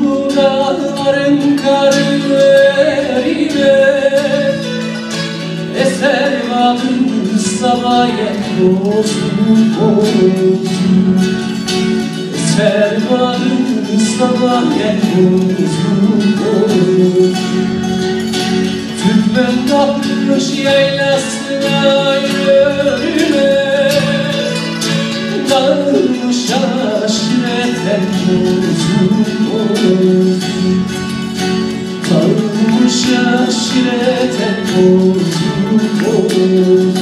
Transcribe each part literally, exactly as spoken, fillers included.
dağların karı erime, eser vadın sabah yekbozun bozun, eser vadın sabah yekbozun bozun. Türkmen kalkmış yaylasına yürüme, dağılmış aşireten bozun bozun, dağılmış aşireten bozun bozun.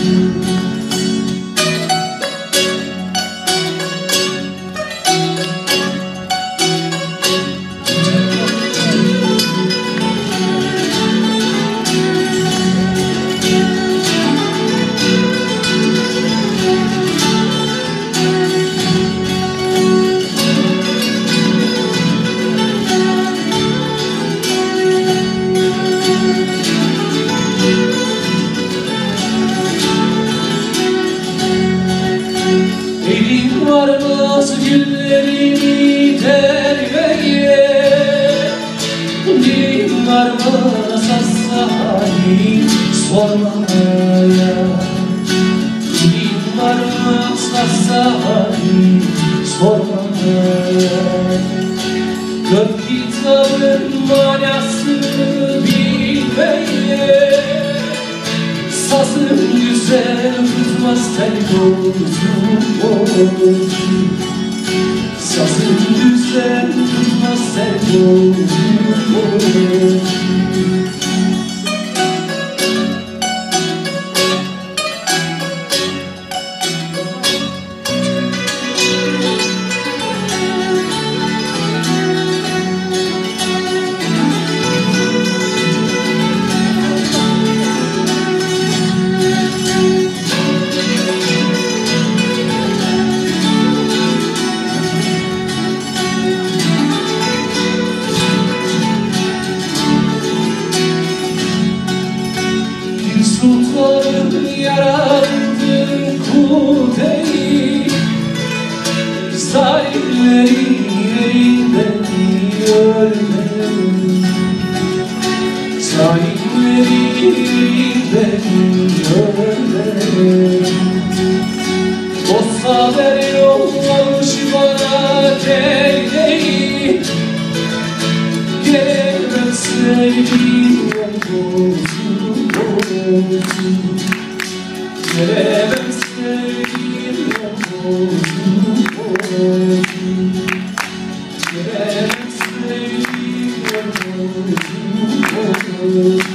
Elin varmaz güllerini terveye, dilim varmaz asahani sormaya, dilim varmaz asahani sormaya. Dört kitabın manasını bilmeye, sazım güzel tutmaz tel bozun bozun, sazım güzel tutmaz tel bozun bozun. Sultanım yarattın kudeyi, zalimlerin elinden ölmedim, zalimlerin elinden ölmedim. Dost haber yollamış bana keyleyi, gelemem sevdiğim bozun bozun, gelemem sevdiğim bozun bozun, gelemem sevdiğim bozun bozun.